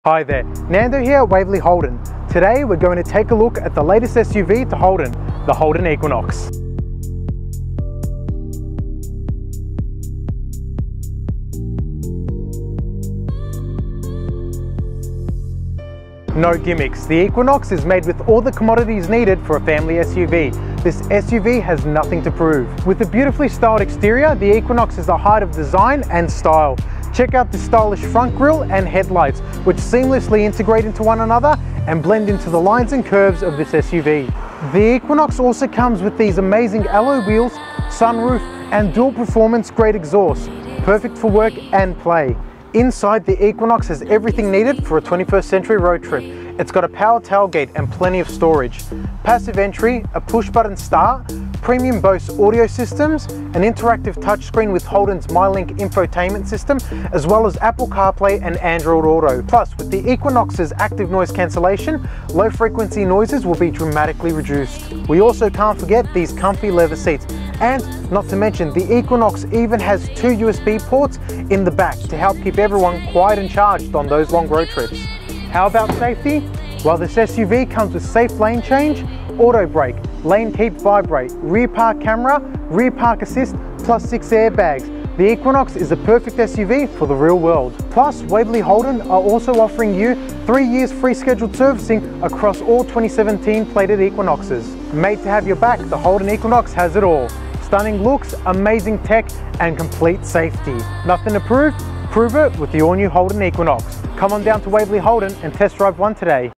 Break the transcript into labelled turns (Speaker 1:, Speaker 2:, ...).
Speaker 1: Hi there, Nando here at Waverley Holden. Today we're going to take a look at the latest SUV to Holden, the Holden Equinox. No gimmicks, the Equinox is made with all the commodities needed for a family SUV. This SUV has nothing to prove. With a beautifully styled exterior, the Equinox is the height of design and style. Check out the stylish front grille and headlights, which seamlessly integrate into one another and blend into the lines and curves of this SUV. The Equinox also comes with these amazing alloy wheels, sunroof and dual performance grade exhaust, perfect for work and play. Inside, the Equinox has everything needed for a 21st century road trip. It's got a power tailgate and plenty of storage, passive entry, a push button start, premium Bose audio systems, an interactive touchscreen with Holden's MyLink infotainment system, as well as Apple CarPlay and Android Auto. Plus, with the Equinox's active noise cancellation, low frequency noises will be dramatically reduced. We also can't forget these comfy leather seats. And not to mention, the Equinox even has 2 USB ports in the back to help keep everyone quiet and charged on those long road trips. How about safety? Well, this SUV comes with safe lane change, auto brake, lane keep vibrate, rear park camera, rear park assist, plus 6 airbags. The Equinox is a perfect SUV for the real world. Plus, Waverley Holden are also offering you 3 years free scheduled servicing across all 2017 plated Equinoxes. Made to have your back, the Holden Equinox has it all. Stunning looks, amazing tech, and complete safety. Nothing to prove? Prove it with the all-new Holden Equinox. Come on down to Waverley Holden and test drive one today.